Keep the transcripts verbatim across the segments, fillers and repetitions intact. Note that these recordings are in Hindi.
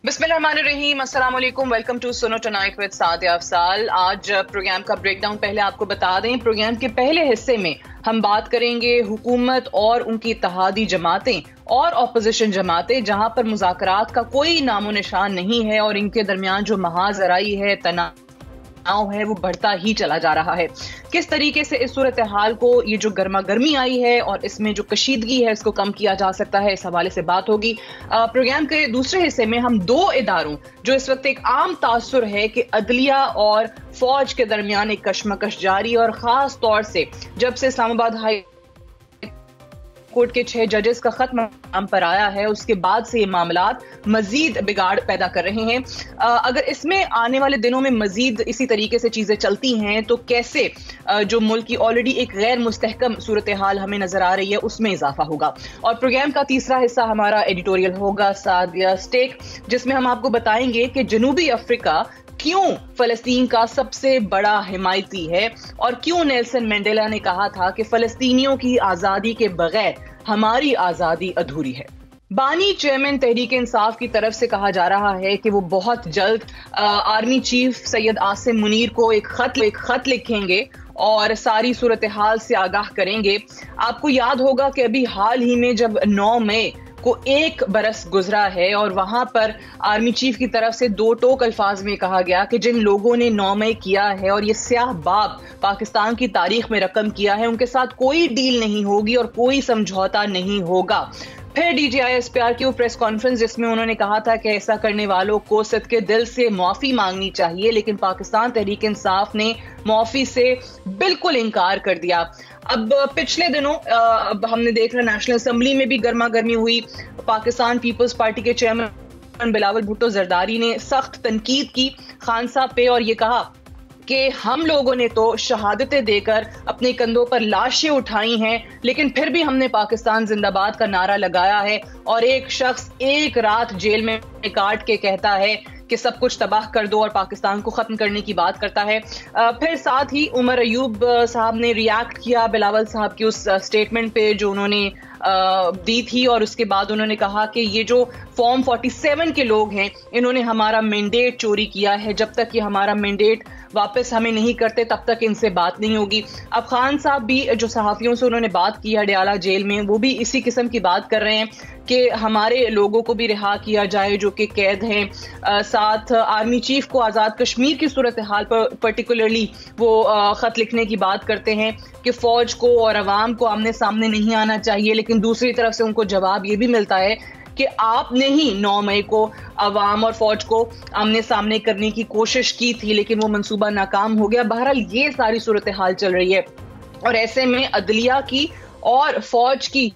बिस्मिल्लाहिर्रहमानिर्रहीम, अस्सलाम वालेकुम, वेलकम टू सुनो टुनाइट विद सादिया अफसाल। आज प्रोग्राम का ब्रेकडाउन पहले आपको बता दें। प्रोग्राम के पहले हिस्से में हम बात करेंगे हुकूमत और उनकी इत्तेहादी जमातें और अपोजिशन जमातें, जहां पर मुज़ाकरात का कोई नामो निशान नहीं है और इनके दरमियान जो महाजराई है, तनाव है, वो बढ़ता ही चला जा रहा है। किस तरीके से इस सूरत हाल को, ये जो गर्मा गर्मी आई है और इसमें जो कशीदगी है, इसको कम किया जा सकता है, इस हवाले से बात होगी। प्रोग्राम के दूसरे हिस्से में हम दो इदारों, जो इस वक्त एक आम तासुर है कि अदलिया और फौज के दरमियान एक कशमकश जारी, और खास तौर से जब से इस्लामाबाद हाई कोर्ट के छह जजेस का खत्म नाम पर आया है, उसके बाद से ये मामलात मजीद बिगाड़ पैदा कर रहे हैं। आ, अगर इसमें आने वाले दिनों में मजीद इसी तरीके से चीजें चलती हैं तो कैसे आ, जो मुल्क की ऑलरेडी एक गैर मुस्तहकम सूरत हाल हमें नजर आ रही है, उसमें इजाफा होगा। और प्रोग्राम का तीसरा हिस्सा हमारा एडिटोरियल होगा सादिया स्टेक, जिसमें हम आपको बताएंगे कि जनूबी अफ्रीका क्यों फलस्तीन का सबसे बड़ा हिमायती है और क्यों नेल्सन मंडेला ने कहा था कि फलस्तीनियों की आजादी के बगैर हमारी आजादी अधूरी है। बानी चेयरमैन तहरीक इंसाफ की तरफ से कहा जा रहा है कि वो बहुत जल्द आ, आर्मी चीफ सैयद आसिम मुनीर को एक खत एक खत लिखेंगे और सारी सूरत हाल से आगाह करेंगे। आपको याद होगा कि अभी हाल ही में जब नौ मई को एक बरस गुजरा है और वहां पर आर्मी चीफ की तरफ से दो टोक अल्फाज में कहा गया कि जिन लोगों ने नौ मई किया है और ये स्याह बाब पाकिस्तान की तारीख में रकम किया है, उनके साथ कोई डील नहीं होगी और कोई समझौता नहीं होगा। फिर डीजीआईएसपीआर की वो प्रेस कॉन्फ्रेंस जिसमें उन्होंने कहा था कि ऐसा करने वालों को सदके दिल से माफी मांगनी चाहिए, लेकिन पाकिस्तान तहरीक इंसाफ ने माफी से बिल्कुल इनकार कर दिया। अब पिछले दिनों अब हमने देखा नेशनल असेंबली में भी गर्मा गर्मी हुई। पाकिस्तान पीपल्स पार्टी के चेयरमैन बिलावल भुट्टो जरदारी ने सख्त तनकीद की खान साहब पे और ये कहा कि हम लोगों ने तो शहादतें देकर अपने कंधों पर लाशें उठाई हैं, लेकिन फिर भी हमने पाकिस्तान जिंदाबाद का नारा लगाया है। और एक शख्स एक रात जेल में काट के कहता है कि सब कुछ तबाह कर दो और पाकिस्तान को खत्म करने की बात करता है। फिर साथ ही उमर अयूब साहब ने रिएक्ट किया बिलावल साहब की उस स्टेटमेंट पे जो उन्होंने दी थी, और उसके बाद उन्होंने कहा कि ये जो फॉर्म सैंतालीस के लोग हैं, इन्होंने हमारा मैंडेट चोरी किया है। जब तक ये हमारा मैंडेट वापस हमें नहीं करते तब तक इनसे बात नहीं होगी। अब खान साहब भी जो सहाफियों से उन्होंने बात की हडियाला जेल में, वो भी इसी किस्म की बात कर रहे हैं कि हमारे लोगों को भी रिहा किया जाए जो कि कैद हैं। आ, साथ आर्मी चीफ को आज़ाद कश्मीर की सूरत हाल पर पर्टिकुलरली वो आ, खत लिखने की बात करते हैं कि फौज को और अवाम को आमने सामने नहीं आना चाहिए, लेकिन दूसरी तरफ से उनको जवाब ये भी मिलता है कि आपने ही नौ मई को अवाम और फौज को आमने सामने करने की कोशिश की थी, लेकिन वो मंसूबा नाकाम हो गया। बहरहाल ये सारी सूरत हाल चल रही है और ऐसे में अदलिया की और फौज की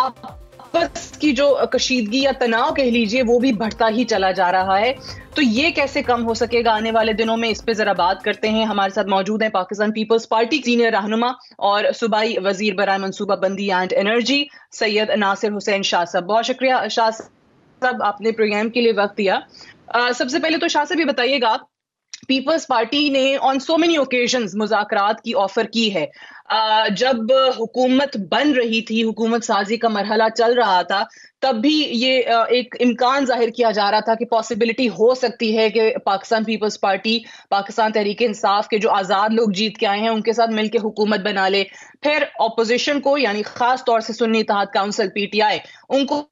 आपस की जो कशीदगी या तनाव कह लीजिए, वो भी बढ़ता ही चला जा रहा है। तो ये कैसे कम हो सकेगा आने वाले दिनों में, इस पे जरा बात करते हैं। हमारे साथ मौजूद हैं पाकिस्तान पीपल्स पार्टी सीनियर रहनुमा और सूबाई वजीर बराए मनसूबा बंदी एंड एनर्जी सैयद नासिर हुसैन शाह साहब। बहुत शुक्रिया शाह साहब, आपने प्रोग्राम के लिए वक्त दिया। uh, सबसे पहले तो शाह साहब ये बताइएगा, पीपल्स पार्टी ने ऑन सो मेनी ओकेजन्स मुज़ाकरात की ऑफर की है। आ, जब हुकूमत बन रही थी, हुकूमत साजी का मरहला चल रहा था, तब भी ये एक इम्कान जाहिर किया जा रहा था कि पॉसिबिलिटी हो सकती है कि पाकिस्तान पीपल्स पार्टी, पाकिस्तान तहरीक इंसाफ के जो आज़ाद लोग जीत के आए हैं, उनके साथ मिलकर हुकूमत बना ले। फिर अपोजिशन को, यानी खास तौर से सुन्नी इत्तेहाद काउंसिल पीटीआई, उनको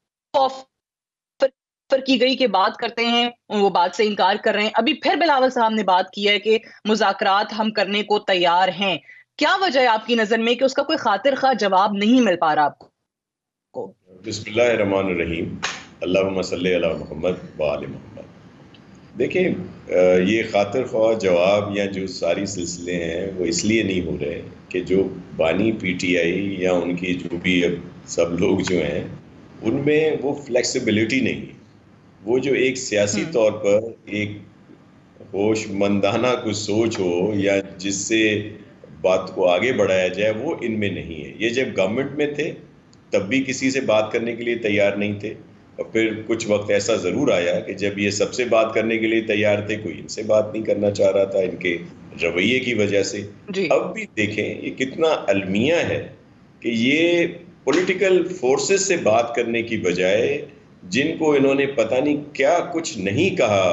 की गई के बात करते हैं, वो बात से इनकार कर रहे हैं। अभी फिर बिलावल साहब ने बात की है कि मुज़ाकरात हम करने को तैयार हैं। क्या वजह है आपकी नजर में कि उसका कोई खातिर खा जवाब नहीं मिल पा रहा आपको? बिस्मिल्लाहिर्रहमानिर्रहीम, अल्लाहुम्मा सल्ली अला मुहम्मद व आले मुहम्मद। देखिए, ये खातिर ख्वाह जवाब या जो सारी सिलसिले हैं वो इसलिए नहीं हो रहे कि जो बानी पीटीआई या उनकी जो भी अब सब लोग जो हैं, उनमें वो फ्लेक्सिबिलिटी नहीं है। वो जो एक सियासी तौर पर एक होशमंदाना कुछ सोच हो या जिससे बात को आगे बढ़ाया जाए, वो इनमें नहीं है। ये जब गवर्नमेंट में थे तब भी किसी से बात करने के लिए तैयार नहीं थे, और फिर कुछ वक्त ऐसा ज़रूर आया कि जब ये सबसे बात करने के लिए तैयार थे, कोई इनसे बात नहीं करना चाह रहा था इनके रवैये की वजह से। अब भी देखें ये कितना अलमिया है कि ये पॉलिटिकल फोर्सेस से बात करने की बजाय जिनको इन्होंने पता नहीं क्या कुछ नहीं कहा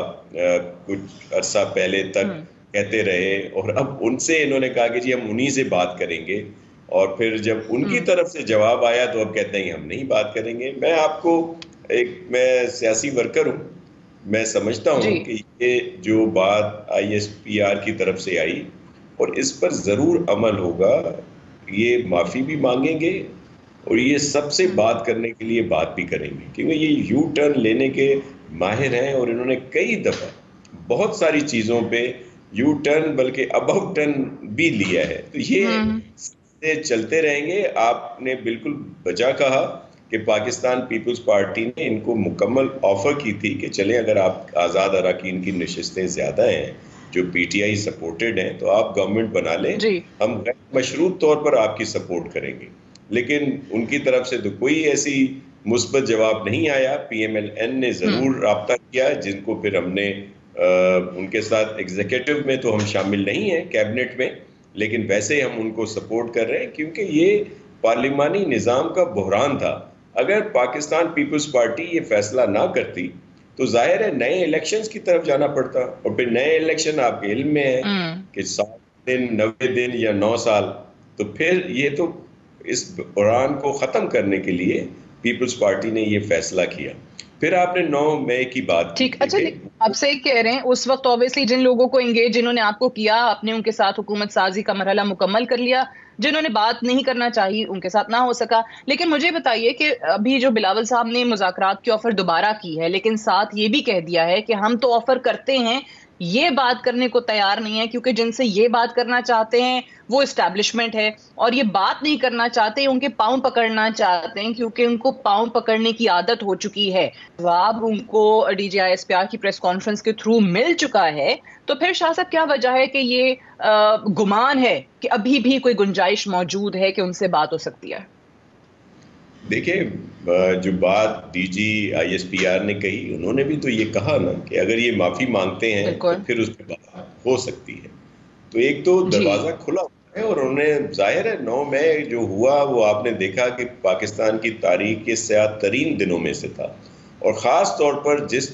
कुछ अरसा पहले तक कहते रहे, और अब उनसे इन्होंने कहा कि जी हम उन्हीं से बात करेंगे, और फिर जब उनकी तरफ से जवाब आया तो अब कहते हैं हम नहीं बात करेंगे। मैं आपको एक मैं सियासी वर्कर हूँ, मैं समझता हूँ कि ये जो बात आई एस पी आर की तरफ से आई और इस पर ज़रूर अमल होगा, ये माफ़ी भी मांगेंगे और ये सबसे बात करने के लिए बात भी करेंगे, क्योंकि ये यू टर्न लेने के माहिर हैं और इन्होंने कई दफ़ा बहुत सारी चीज़ों पे यू टर्न बल्कि अबाउट टर्न भी लिया है। तो ये चलते रहेंगे। आपने बिल्कुल बचा कहा कि पाकिस्तान पीपल्स पार्टी ने इनको मुकम्मल ऑफर की थी कि चले अगर आप आज़ाद अरकान की नशिस्तें ज़्यादा हैं जो पीटीआई सपोर्टेड हैं तो आप गवर्नमेंट बना लें, हम गैर मशरूत तौर पर आपकी सपोर्ट करेंगे। लेकिन उनकी तरफ से तो कोई ऐसी मुस्बत जवाब नहीं आया। पीएमएलएन ने ज़रूर राब्ता किया, जिनको फिर हमने आ, उनके साथ एग्जीक्यूटिव में तो हम शामिल नहीं हैं, कैबिनेट में, लेकिन वैसे हम उनको सपोर्ट कर रहे हैं क्योंकि ये पार्लिमानी निज़ाम का बहरान था। अगर पाकिस्तान पीपल्स पार्टी ये फैसला ना करती तो जाहिर है नए इलेक्शंस की तरफ जाना पड़ता, और फिर नए इलेक्शन आपके इल्म में है कि सात दिन नब्बे दिन या नौ साल, तो फिर ये तो इस बहरान को ख़त्म करने के लिए पीपल्स पार्टी ने ये फैसला किया। फिर आपने नौ मई की बात ठीक, अच्छा आप सही कह रहे हैं। उस वक्त ऑब्वियसली जिन लोगों को एंगेज जिन्होंने आपको किया, आपने उनके साथ हुकूमत साजी का मरहला मुकम्मल कर लिया, जिन्होंने बात नहीं करना चाहिए उनके साथ ना हो सका। लेकिन मुझे बताइए कि अभी जो बिलावल साहब ने मुज़ाकरात की ऑफर दोबारा की है, लेकिन साथ ये भी कह दिया है कि हम तो ऑफर करते हैं, ये बात करने को तैयार नहीं है, क्योंकि जिनसे ये बात करना चाहते हैं वो एस्टैब्लिशमेंट है, और ये बात नहीं करना चाहते, उनके पांव पकड़ना चाहते हैं क्योंकि उनको पांव पकड़ने की आदत हो चुकी है। जवाब उनको डीजीआईएसपीआर की प्रेस कॉन्फ्रेंस के थ्रू मिल चुका है, तो फिर शाह साहब क्या वजह है कि ये आ, गुमान है कि अभी भी कोई गुंजाइश मौजूद है कि उनसे बात हो सकती है? देखिए, जो बात डीजी आईएसपीआर ने कही, उन्होंने भी तो ये कहा ना कि अगर ये माफी मांगते हैं तो फिर उस पर बात हो सकती है। तो एक तो दरवाजा खुला है, और उन्हें जाहिर है नौ मई जो हुआ वो आपने देखा कि पाकिस्तान की तारीख के स्याह तरीन दिनों में से था, और ख़ास तौर पर जिस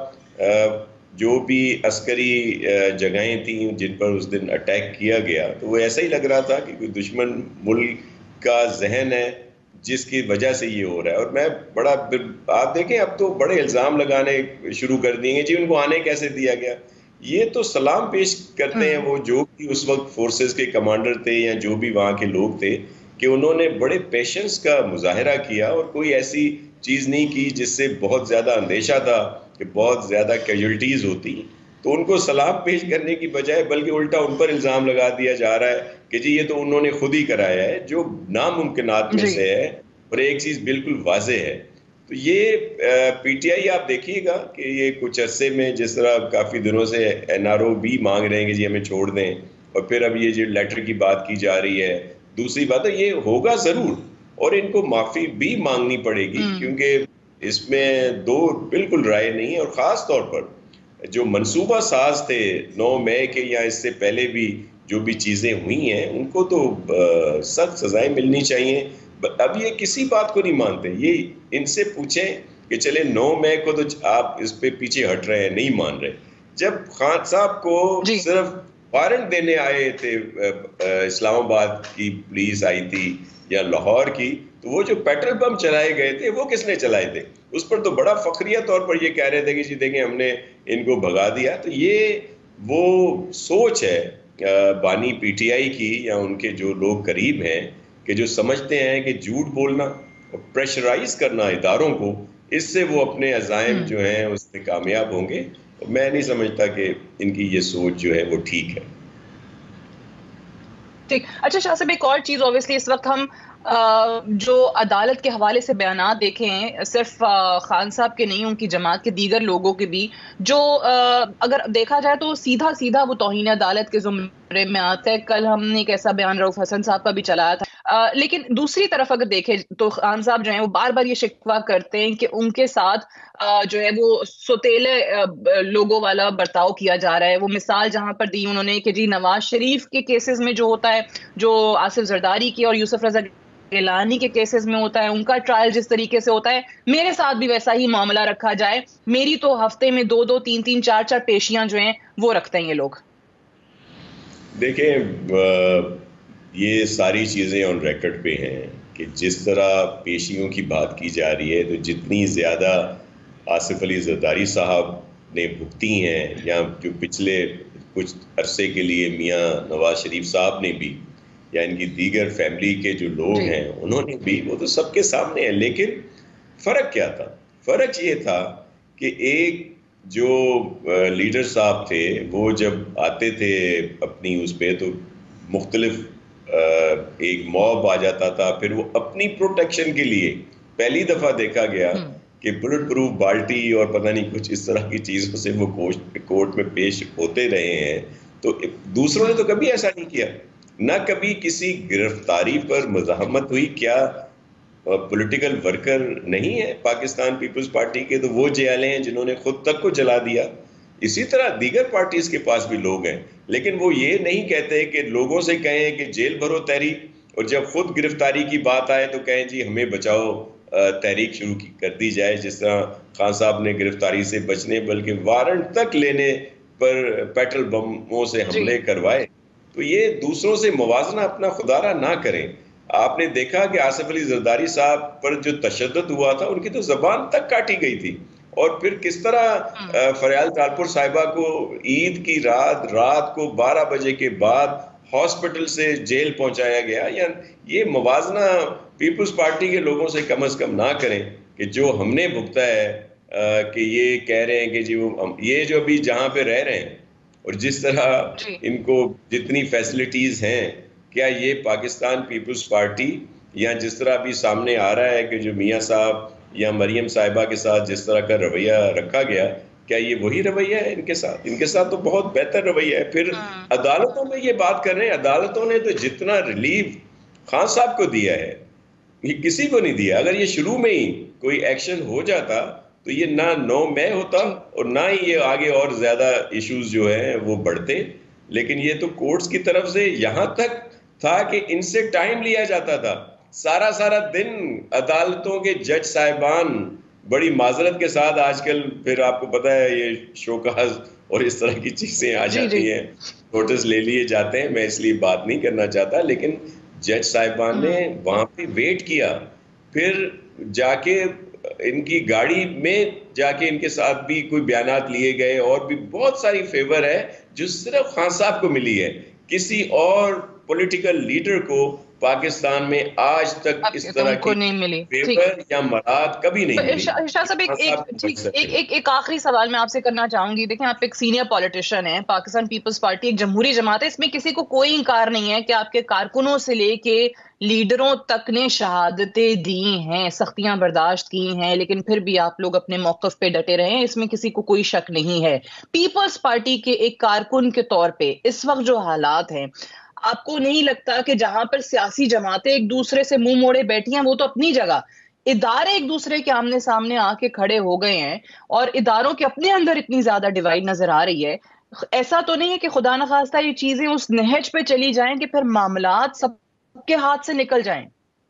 तरह जो भी अस्करी जगहें थी जिन पर उस दिन अटैक किया गया, तो वो ऐसा ही लग रहा था कि कोई दुश्मन मुल्क का जहन है जिसकी वजह से ये हो रहा है। और मैं बड़ा, आप देखें अब तो बड़े इल्ज़ाम लगाने शुरू कर दिए जी उनको आने कैसे दिया गया। ये तो सलाम पेश करते हैं वो जो भी उस वक्त फोर्सेस के कमांडर थे या जो भी वहाँ के लोग थे, कि उन्होंने बड़े पेशेंस का मुजाहरा किया और कोई ऐसी चीज़ नहीं की जिससे बहुत ज़्यादा अंदेशा था कि बहुत ज़्यादा कैजुअल्टीज़ होती। तो उनको सलाम पेश करने की बजाय बल्कि उल्टा उन पर इल्ज़ाम लगा दिया जा रहा है कि जी ये तो उन्होंने खुद ही कराया है, जो नामुमकिनात में से है। और एक चीज़ बिल्कुल वाज़े है, तो ये पीटीआई आप देखिएगा कि ये कुछ अरसे में जिस तरह काफ़ी दिनों से एनआरओ भी मांग रहे हैं कि जी हमें छोड़ दें, और फिर अब ये जो लेटर की बात की जा रही है, दूसरी बात है ये होगा ज़रूर और इनको माफ़ी भी मांगनी पड़ेगी, क्योंकि इसमें दो बिल्कुल राय नहीं है। और ख़ास तौर पर जो मनसूबा साज थे नौ मई के या इससे पहले भी जो भी चीज़ें हुई हैं, उनको तो सख्त सजाएं मिलनी चाहिए। अब ये किसी बात को नहीं मानते। ये इनसे पूछें कि चले नौ मई को तो आप इस पे पीछे हट रहे हैं, नहीं मान रहे। जब खान साहब को सिर्फ वारंट देने आए थे, इस्लामाबाद की पुलिस आई थी या लाहौर की, तो वो जो पेट्रोल पंप चलाए गए थे वो किसने चलाए थे? उस पर तो बड़ा फखरिया तौर पर ये कह रहे थे कि जी देखें हमने इनको भगा दिया। तो ये वो सोच है बानी पीटीआई की या उनके जो लोग करीब हैं कि जो समझते हैं कि झूठ बोलना और प्रेशराइज करना इदारों को, इससे वो अपने अज़ाइम जो हैं उसमें कामयाब होंगे। मैं नहीं समझता कि इनकी ये सोच जो है वो ठीक है। ठीक, अच्छा शाह साहब, एक और चीज़, ऑब्वियसली इस वक्त हम जो अदालत के हवाले से बयानात देखें, सिर्फ खान साहब के नहीं, उनकी जमात के दीगर लोगों के भी, जो अगर देखा जाए तो सीधा सीधा वो तौहीन अदालत के ज़ुमरे में आता है। कल हमने एक ऐसा बयान रऊफ हसन साहब का भी चलाया था। आ, लेकिन दूसरी तरफ अगर देखें तो खान साहब जो हैं वो बार बार ये शिकवा करते हैं कि उनके साथ आ, जो है वो सोतेले लोगों वाला बर्ताव किया जा रहा है। वो मिसाल जहां पर दी उन्होंने कि जी नवाज शरीफ के केसेस में जो होता है, जो आसिफ जरदारी की और यूसुफ रजा गिलानी के केसेस में होता है, उनका ट्रायल जिस तरीके से होता है, मेरे साथ भी वैसा ही मामला रखा जाए। मेरी तो हफ्ते में दो दो तीन तीन चार चार पेशियां जो हैं वो रखते हैं ये लोग। देखें, ये सारी चीज़ें ऑन रिकॉर्ड पे हैं कि जिस तरह पेशियों की बात की जा रही है, तो जितनी ज़्यादा आसिफ अली जरदारी साहब ने भुगती हैं, या जो पिछले कुछ अरसे के लिए मियाँ नवाज शरीफ साहब ने भी, या इनकी दीगर फैमिली के जो लोग हैं उन्होंने भी, वो तो सबके सामने है। लेकिन फ़र्क क्या था? फ़र्क ये था कि एक जो लीडर साहब थे वो जब आते थे अपनी उस पे, तो मुख्तलिफ एक मॉब आ जाता था, फिर वो अपनी प्रोटेक्शन के लिए पहली दफ़ा देखा गया कि बुलेट प्रूफ बाल्टी और पता नहीं कुछ इस तरह की चीज़ों से वो कोर्ट में पेश होते रहे हैं। तो दूसरों ने तो कभी ऐसा नहीं किया, ना कभी किसी गिरफ्तारी पर मज़ाहमत हुई। क्या पॉलिटिकल वर्कर नहीं है पाकिस्तान पीपल्स पार्टी के? तो वो जेलें हैं जिन्होंने खुद तक को जला दिया। इसी तरह दीगर पार्टीज के पास भी लोग हैं, लेकिन वो ये नहीं कहते कि लोगों से कहें कि जेल भरो तहरीक, और जब खुद गिरफ्तारी की बात आए तो कहें जी हमें बचाओ, तहरीक शुरू कर दी जाए। जिस तरह खान साहब ने गिरफ्तारी से बचने बल्कि वारंट तक लेने पर पेट्रोल बमों से हमले करवाए। तो ये दूसरों से मुवाजना अपना खुदारा ना करें। आपने देखा कि आसिफ अली जरदारी साहब पर जो तशद्दुद हुआ था, उनकी तो जबान तक काटी गई थी, और फिर किस तरह फरियाल तालपुर साहिबा को ईद की रात रात को बारह बजे के बाद हॉस्पिटल से जेल पहुंचाया गया। या ये मुवाजना पीपल्स पार्टी के लोगों से कम अज कम ना करें कि जो हमने भुगता है, आ, कि ये कह रहे हैं कि जी वो ये जो अभी जहाँ पे रह रहे हैं और जिस तरह इनको जितनी फैसिलिटीज हैं, क्या ये पाकिस्तान पीपल्स पार्टी, या जिस तरह अभी सामने आ रहा है कि जो मियाँ साहब या मरियम साहिबा के साथ जिस तरह का रवैया रखा गया, क्या ये वही रवैया है इनके साथ? इनके साथ तो बहुत बेहतर रवैया है। फिर अदालतों में ये बात कर रहे हैं, अदालतों ने तो जितना रिलीफ खान साहब को दिया है ये किसी को नहीं दिया। अगर ये शुरू में ही कोई एक्शन हो जाता तो ये ना नो मैं होता और ना ही ये आगे और ज्यादा इश्यूज जो है वो बढ़ते। लेकिन ये तो कोर्ट्स की तरफ से यहाँ तक था कि इनसे टाइम लिया जाता था, सारा सारा दिन अदालतों के जज साहिबान बड़ी माजरत के साथ, आजकल फिर आपको पता है ये शोकाज और इस तरह की चीजें आ जाती हैं, नोटिस ले लिए जाते हैं। मैं इसलिए बात नहीं करना चाहता, लेकिन जज साहिबान ने वहां पे वेट किया, फिर जाके इनकी गाड़ी में जाके इनके साथ भी कोई बयानात लिए गए, और भी बहुत सारी फेवर है जो सिर्फ खान साहब को मिली है। किसी और पॉलिटिकल लीडर को पाकिस्तान में आज तक इस तरह की नहीं मिली फेवर या मराद कभी नहीं मिली। इरशाद साहब, एक एक एक एक एक आखिरी सवाल मैं आपसे करना चाहूंगी। देखें, आप एक सीनियर पॉलिटिशियन हैं, पाकिस्तान पीपल्स पार्टी एक जमहूरी जमात है, इसमें किसी को कोई इंकार नहीं है कि आपके कारकुनों से लेके लीडरों तक ने शहादतें दी हैं, सख्तियां बर्दाश्त की हैं, लेकिन फिर भी आप लोग अपने मौक़िफ़ पे डटे रहे हैं, इसमें किसी को कोई शक नहीं है। पीपल्स पार्टी के एक कारकुन के तौर पे इस वक्त जो हालात हैं, आपको नहीं लगता कि जहां पर सियासी जमातें एक दूसरे से मुंह मोड़े बैठी हैं, वो तो अपनी जगह, इदारे एक दूसरे के आमने सामने आके खड़े हो गए हैं और इदारों के अपने अंदर इतनी ज्यादा डिवाइड नजर आ रही है, ऐसा तो नहीं है कि खुदा न खास्ता ये चीजें उस नहज पे चली जाएं कि फिर मामलात सबके हाथ से निकल जाएं?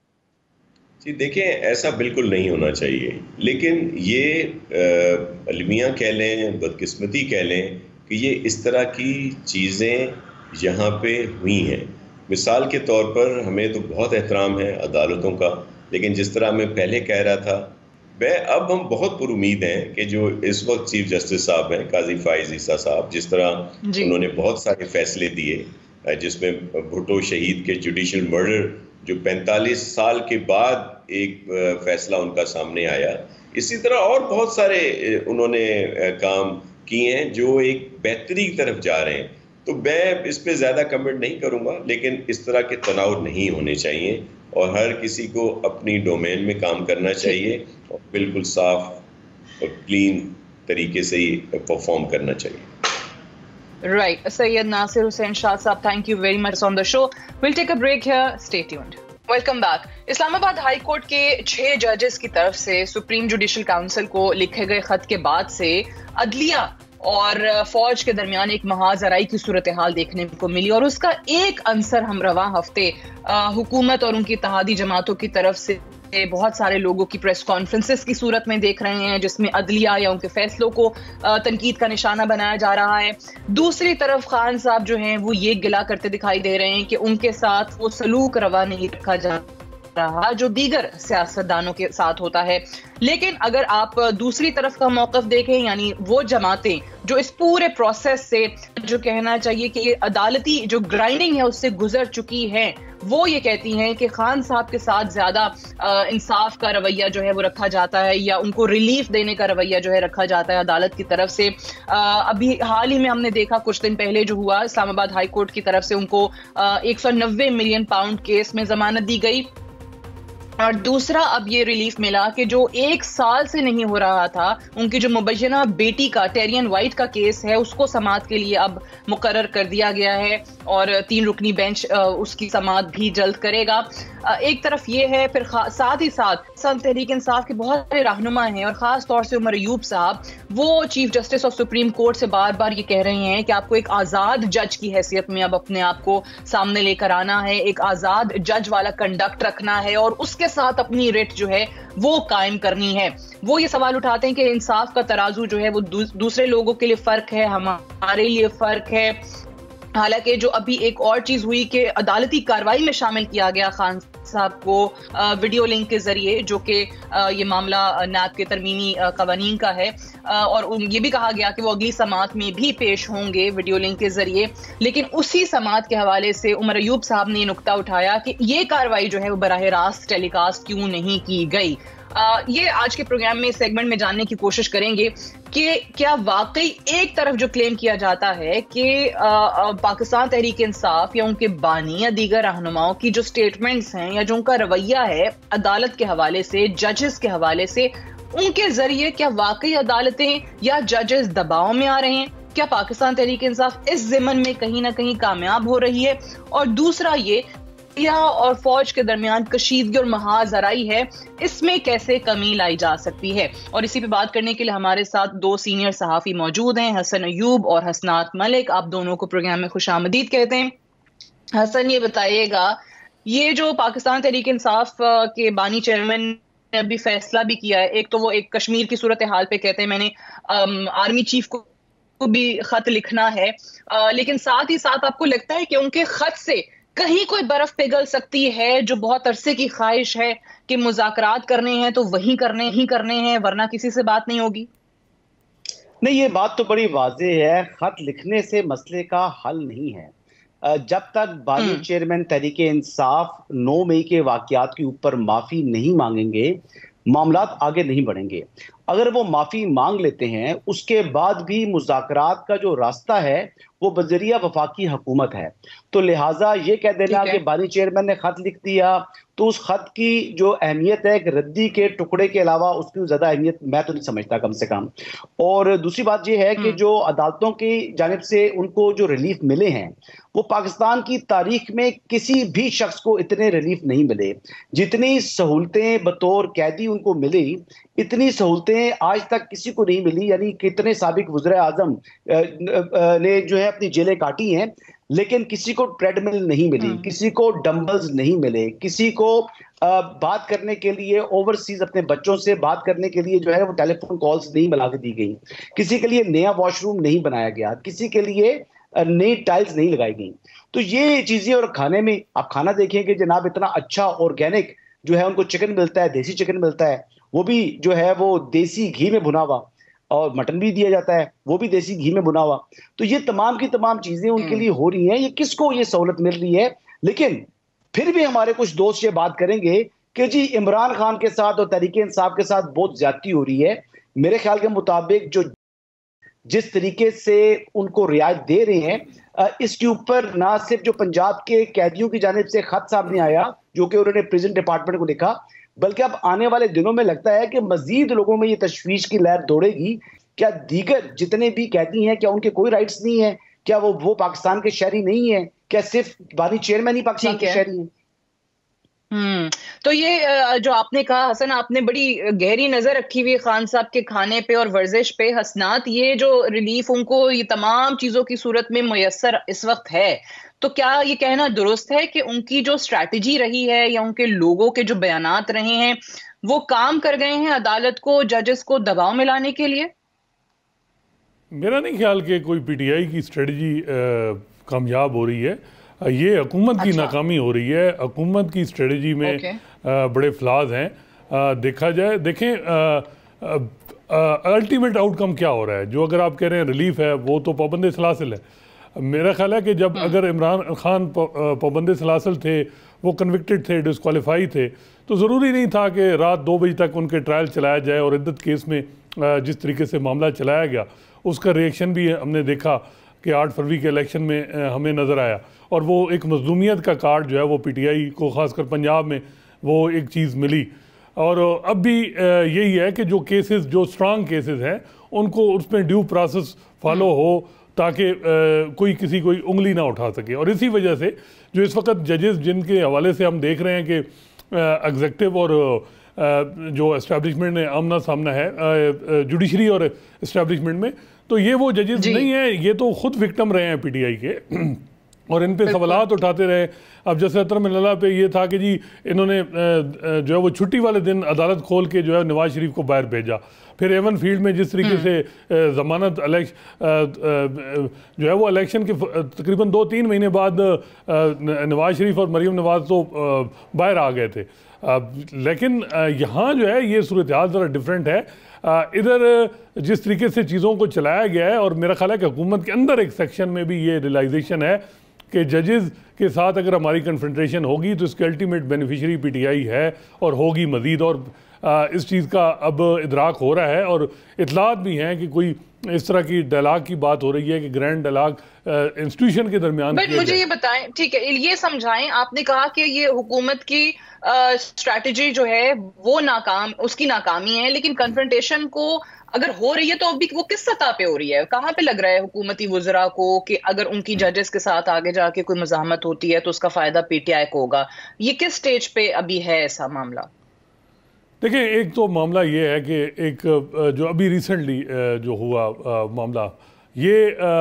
जी देखिए, ऐसा बिल्कुल नहीं होना चाहिए, लेकिन ये अलमिया कह लें, बदकिस्मती कह लें कि ये इस तरह की चीज़ें यहाँ पे हुई हैं। मिसाल के तौर पर हमें तो बहुत एहतराम है अदालतों का, लेकिन जिस तरह मैं पहले कह रहा था, वह अब हम बहुत पुरुमीद हैं कि जो इस वक्त चीफ जस्टिस साहब हैं, काजी फाइज ईसा साहब, जिस तरह उन्होंने बहुत सारे फैसले दिए, जिसमें भुट्टो शहीद के जुडिशल मर्डर जो पैंतालीस साल के बाद एक फैसला उनका सामने आया, इसी तरह और बहुत सारे उन्होंने काम किए हैं जो एक बेहतरी की तरफ जा रहे हैं। तो मैं इस पे ज़्यादा कमेंट नहीं करूँगा, लेकिन इस तरह के तनाव नहीं होने चाहिए और हर किसी को अपनी डोमेन में काम करना चाहिए और बिल्कुल साफ और क्लीन तरीके से ही परफॉर्म करना चाहिए। Right. Sayyid Nasir Hussain Shah Saab, thank you very much on the show. We'll take a break here. Stay tuned. Welcome back. Islamabad high court के छह जजेस की तरफ से सुप्रीम जुडिशल काउंसिल को लिखे गए खत के बाद से अदलिया और फौज के दरमियान एक महाजराई की सूरत हाल देखने को मिली, और उसका एक अंसर हम रवा हफ्ते हुकूमत और उनकी इत्तेहादी जमातों की तरफ से बहुत सारे लोगों की प्रेस कॉन्फ्रेंसेस की सूरत में देख रहे हैं, जिसमें अदलिया या उनके फैसलों को तनकीद का निशाना बनाया जा रहा है। दूसरी तरफ खान साहब जो हैं वो ये गिला करते दिखाई दे रहे हैं कि उनके साथ वो सलूक रवा नहीं रखा जा रहा जो दीगर सियासतदानों के साथ होता है। लेकिन अगर आप दूसरी तरफ का मौकफ देखें, यानी वो जमातें जो इस पूरे प्रोसेस से जो कहना चाहिए कि ये अदालती जो ग्राइंडिंग है उससे गुजर चुकी है, वो ये कहती हैं कि खान साहब के साथ ज्यादा इंसाफ का रवैया जो है वो रखा जाता है, या उनको रिलीफ देने का रवैया जो है रखा जाता है अदालत की तरफ से। आ, अभी हाल ही में हमने देखा कुछ दिन पहले जो हुआ, इस्लामाबाद हाई कोर्ट की तरफ से उनको एक सौ नब्बे मिलियन पाउंड केस में जमानत दी गई। और दूसरा अब ये रिलीफ मिला कि जो एक साल से नहीं हो रहा था, उनकी जो मुबैना बेटी का टेरियन वाइट का केस है उसको समाअत के लिए अब मुकर्रर कर दिया गया है, और तीन रुकनी बेंच उसकी समाअत भी जल्द करेगा। एक तरफ ये है, फिर साथ ही साथ सन तहरीक इंसाफ के बहुत सारे रहनुमा हैं, और खास तौर से उमर अयूब साहब, वो chief justice of supreme court से बार बार ये कह रहे हैं कि आपको एक आजाद जज की हैसियत में अब अपने आप को सामने लेकर आना है, एक आजाद जज वाला कंडक्ट रखना है, और उसके साथ अपनी रेट जो है वो कायम करनी है। वो ये सवाल उठाते हैं कि इंसाफ का तराजू जो है वो दूसरे लोगों के लिए फर्क है, हमारे लिए फर्क है। हालांकि जो अभी एक और चीज हुई कि अदालती कार्रवाई में शामिल किया गया खान साहब को वीडियो लिंक के जरिए, जो कि ये मामला नैब के तरमीमी कवानीन का है, और ये भी कहा गया कि वो अगली समाअत में भी पेश होंगे वीडियो लिंक के जरिए। लेकिन उसी समाअत के हवाले से उमर अयूब साहब ने ये नुक्ता उठाया कि ये कार्रवाई जो है वो बराह रास्त टेलीकास्ट क्यों नहीं की गई। आ, ये आज के प्रोग्राम में सेगमेंट में जानने की कोशिश करेंगे कि क्या वाकई एक तरफ जो क्लेम किया जाता है कि पाकिस्तान तहरीक इंसाफ या उनके बानी या दीगर रहनुमाओं की जो स्टेटमेंट्स हैं या जो उनका रवैया है अदालत के हवाले से, जजेस के हवाले से, उनके जरिए क्या वाकई अदालतें या जजेस दबाव में आ रहे हैं? क्या पाकिस्तान तहरीक इंसाफ इस ज़िमन में कहीं ना कहीं कामयाब हो रही है? और दूसरा ये और फौज के दरमियान कशीदगी और महाजराई है, इसमें कैसे कमी लाई जा सकती है? और इसी पे बात करने के लिए हमारे साथ दो सीनियर सहाफी मौजूद हैं, हसन अयूब और हसनात मलिक। आप दोनों को प्रोग्राम में खुशामदीद कहते हैं। हसन, ये बताइएगा, ये जो पाकिस्तान तहरीक इंसाफ के बानी चेयरमैन ने अभी फैसला भी किया है, एक तो वो एक कश्मीर की सूरत हाल पे कहते हैं मैंने आर्मी चीफ को भी खत लिखना है, आ, लेकिन साथ ही साथ आपको लगता है कि उनके खत से कहीं कोई बर्फ पिघल सकती है, जो बहुत अरसे की ख्वाहिश है कि मुज़ाकरात करने हैं तो वही करने ही करने हैं, वरना किसी से बात नहीं होगी? नहीं, ये बात तो बड़ी वाज़ेह है, खत लिखने से मसले का हल नहीं है। जब तक बानी चेयरमैन तहरीक इंसाफ नौ मई के वाक़यात के ऊपर माफ़ी नहीं मांगेंगे, मामलात आगे नहीं बढ़ेंगे। अगर वो माफ़ी मांग लेते हैं, उसके बाद भी मुज़ाकरात का जो रास्ता है वो बजरिया वफाकी हुकूमत है। तो लिहाजा ये कह देना कि बानी चेयरमैन ने खत लिख दिया तो उस खत की जो अहमियत है एक रद्दी के टुकड़े के अलावा उसकी ज़्यादा अहमियत मैं तो नहीं समझता, कम से कम। और दूसरी बात ये है कि जो अदालतों की जानिब से उनको जो रिलीफ मिले हैं, वो पाकिस्तान की तारीख में किसी भी शख्स को इतने रिलीफ नहीं मिले। जितनी सहूलतें बतौर कैदी उनको मिली, इतनी सहूलतें आज तक किसी को नहीं मिली। यानी कितने साबिक वज़ीर आज़म ने जो है अपनी जेलें काटी हैं, लेकिन किसी को ट्रेडमिल नहीं मिली, किसी को डंबल्स नहीं मिले, किसी को आ, बात करने के लिए ओवरसीज अपने बच्चों से बात करने के लिए जो है वो टेलीफोन कॉल्स नहीं मिला के दी गई, किसी के लिए नया वॉशरूम नहीं बनाया गया, किसी के लिए नई टाइल्स नहीं लगाई गई। तो ये चीज़ें, और खाने में आप खाना देखेंगे जनाब, इतना अच्छा ऑर्गेनिक जो है उनको चिकन मिलता है, देसी चिकन मिलता है, वो भी जो है वो देसी घी में भुना हुआ, और मटन भी दिया जाता है वो भी देसी घी में भुना हुआ। तो ये तमाम की तमाम चीजें उनके लिए हो रही हैं, ये किसको ये सहूलत मिल रही है? लेकिन फिर भी हमारे कुछ दोस्त ये बात करेंगे कि जी इमरान खान के साथ और तहरीक इंसाफ के साथ बहुत ज्यादती हो रही है। मेरे ख्याल के मुताबिक जो जिस तरीके से उनको रियायत दे रहे हैं, इसके ऊपर ना सिर्फ जो पंजाब के कैदियों की जानिब से खत सामने आया जो कि उन्होंने प्रिजन डिपार्टमेंट को लिखा, बल्कि अब आने वाले दिनों में लगता है कि मजीद लोगों में ये तशवीश की लहर दौड़ेगी। क्या दीगर जितने भी कैदी हैं, क्या उनके कोई राइट्स नहीं है? क्या वो वो पाकिस्तान के शहरी नहीं है? क्या सिर्फ बानी चेयरमैन ही पाकिस्तान के शहरी हैं? हम्म तो ये जो आपने कहा हसन, आपने बड़ी गहरी नजर रखी हुई है खान साहब के खाने पे और वर्जिश पे। हसनात, ये जो रिलीफ उनको ये तमाम चीजों की सूरत में मुयस्सर इस वक्त है, तो क्या ये कहना दुरुस्त है कि उनकी जो स्ट्रैटेजी रही है या उनके लोगों के जो बयानात रहे हैं वो काम कर गए हैं अदालत को, जजेस को दबाव में लाने के लिए? मेरा नहीं ख्याल कि कोई पीटीआई की स्ट्रेटजी कामयाब हो रही है। ये हुकूमत की अच्छा। नाकामी हो रही है। हुकूमत की स्ट्रेटजी में okay. आ, बड़े फ्लाज हैं। आ, देखा जाए, देखें अल्टीमेट आउटकम क्या हो रहा है। जो अगर आप कह रहे हैं रिलीफ है, वो तो पाबंद सलासिल है। मेरा ख्याल है कि जब अगर इमरान खान पाबंद सलासिल थे, वो कन्विक्टेड थे, डिस्क्वालीफाई थे, तो ज़रूरी नहीं था कि रात दो बजे तक उनके ट्रायल चलाया जाए। और इद्दत केस में जिस तरीके से मामला चलाया गया, उसका रिएक्शन भी हमने देखा कि आठ फरवरी के इलेक्शन में हमें नज़र आया। और वो एक मज़लूमियत का कार्ड जो है वो पीटीआई को, ख़ासकर पंजाब में, वो एक चीज़ मिली। और अब भी यही है कि जो केसेस, जो स्ट्रांग केसेस हैं, उनको उसमें ड्यू प्रोसेस फॉलो हो, ताकि कोई किसी कोई उंगली ना उठा सके। और इसी वजह से जो इस वक्त जजेस जिनके हवाले से हम देख रहे हैं कि एग्जेक्टिव और जो एस्टैब्लिशमेंट में आमना सामना है, जुडिशरी और एस्टैब्लिशमेंट में, तो ये वो जजेस नहीं है, ये तो खुद विक्टिम रहे हैं पीटीआई के और इन पे सवालात उठाते रहे। अब जैसे अतर मिल्ला पे ये था कि जी इन्होंने जो है वो छुट्टी वाले दिन अदालत खोल के जो है नवाज शरीफ को बाहर भेजा। फिर एवन फील्ड में जिस तरीके से ज़मानत जो है वो इलेक्शन के तकरीबन दो तीन महीने बाद नवाज शरीफ और मरीम नवाज तो बाहर आ गए थे। लेकिन यहाँ जो है ये सूरत हाल ज़रा डिफरेंट है। इधर जिस तरीके से चीज़ों को चलाया गया है, और मेरा ख्याल है कि हुकूमत के अंदर एक सेक्शन में भी ये रियलाइजेशन है कि जजेस के साथ अगर हमारी कन्फ्रंटेशन होगी तो इसके अल्टीमेट बेनिफिशरी पीटीआई है और होगी मज़ीद। और आ, इस चीज़ का अब इदराक हो रहा है और इतलात भी हैं कि कोई इस तरह की डायलॉग की बात हो रही है कि ग्रैंड डायलॉग इंस्टीट्यूशन के दरमियान। बट मुझे ये बताएं, ठीक है, ये समझाएं, आपने कहा कि ये हुकूमत की स्ट्रैटेजी जो है वो नाकाम, उसकी नाकामी है, लेकिन कन्फ्रंटेशन को अगर हो रही है तो अभी वो किस सतह पे हो रही है? कहाँ पे लग रहा है हुकूमती वुज़रा को कि अगर उनकी जजेस के साथ आगे जाके कोई मज़ाहमत होती है तो उसका फायदा पीटीआई को होगा? ये किस स्टेज पे अभी है ऐसा मामला? देखिए, एक तो मामला ये है कि एक जो अभी रिसेंटली जो हुआ मामला, ये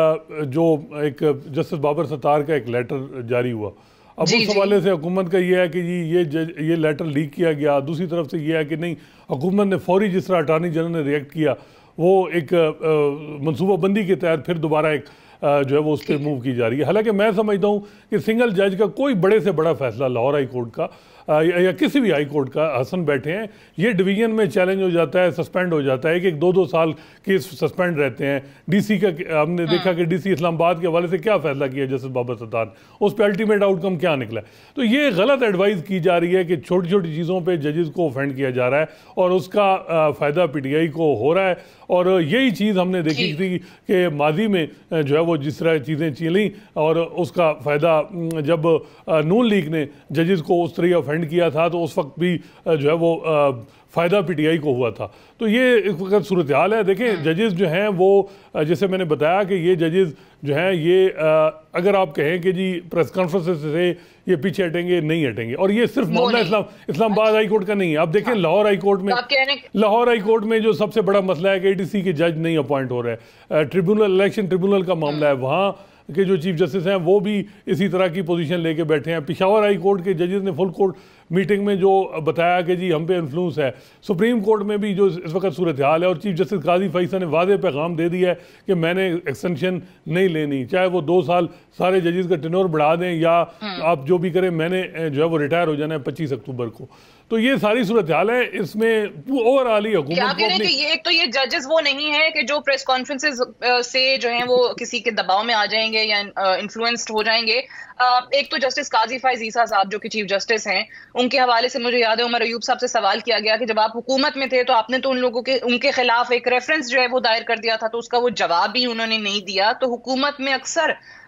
जो एक जस्टिस बाबर सत्तार का एक लेटर जारी हुआ, अब उस हवाले से हुकूमत का ये है कि जी ये ये लेटर लीक किया गया। दूसरी तरफ से ये है कि नहीं, हुकूमत ने फौरी, जिस तरह अटार्नी जनरल ने रिएक्ट किया, वो एक मनसूबाबंदी के तहत फिर दोबारा एक जो है वो उस पर मूव की जा रही है। हालांकि मैं समझता हूँ कि सिंगल जज का कोई बड़े से बड़ा फैसला लाहौर हाई कोर्ट का या किसी भी हाई कोर्ट का, हसन बैठे हैं, ये डिवीजन में चैलेंज हो जाता है, सस्पेंड हो जाता है। एक एक दो दो साल केस सस्पेंड रहते हैं। डीसी का हमने हाँ। देखा कि डीसी इस्लामाबाद के हवाले से क्या फैसला किया जस्टिस बाबर सत्तार, उस पर अल्टीमेट आउटकम क्या निकला। तो ये गलत एडवाइस की जा रही है कि छोटी छोटी चीज़ों पर जजेस को ऑफेंड किया जा रहा है और उसका फ़ायदा पीटीआई को हो रहा है। और यही चीज़ हमने देखी थी कि माजी में जो है वो जिस तरह चीज़ें चली और उसका फ़ायदा जब नून लीग ने जजेस को उस तरह ऑफेंड किया था तो उस वक्त भी जो है वो फ़ायदा पीटीआई को हुआ था। तो ये इस वक्त सूरत हाल है। देखें, जजेस जो हैं वो, जैसे मैंने बताया कि ये जजेस जो हैं ये अगर आप कहें कि जी प्रेस कॉन्फ्रेंस से ये पीछे हटेंगे, नहीं हटेंगे। और ये सिर्फ मामला इस्लाम इस्लामाबाद हाई कोर्ट का नहीं है। आप देखें लाहौर हाई कोर्ट में, लाहौर हाई कोर्ट में जो सबसे बड़ा मसला है कि एटीसी के जज नहीं अपॉइंट हो रहे हैं। ट्रिब्यूनल, इलेक्शन ट्रिब्यूनल का मामला है, वहाँ के जो चीफ जस्टिस हैं वो भी इसी तरह की पोजीशन लेके बैठे हैं। पेशावर हाई कोर्ट के जजेस ने फुल कोर्ट मीटिंग में जो बताया कि जी हम पे इन्फ्लुएंस है। सुप्रीम कोर्ट में भी जो इस वक्त सूरत हाल है और चीफ जस्टिस काजी फैसल ने वादे पैगाम दे दिया है कि मैंने एक्सटेंशन नहीं लेनी, चाहे वो दो साल सारे जजेस का टेन्योर बढ़ा दें या आप जो भी करें, मैंने जो है वो रिटायर हो जाना है पच्चीस अक्टूबर को। तो ये सारी सूरत हाल है। इसमें ओवरऑल ही हुकूमत क्या कह रहे हैं कि ये एक तो ये जजेस वो नहीं है कि जो प्रेस कॉन्फ्रेंसेस से जो है वो किसी के दबाव में आ जाएंगे या इन्फ्लुएंस्ड हो जाएंगे। एक तो जस्टिस काजी फैज ईसा साहब जो कि चीफ जस्टिस हैं, उनके हवाले से मुझे याद है उमर अयूब साहब से सवाल किया गया कि जब आप हुकूमत में थे तो आपने तो उन लोगों के उनके खिलाफ एक रेफरेंस जो है वो दायर कर दिया था, तो उसका वो जवाब भी उन्होंने नहीं दिया। तो हुकूमत में अक्सर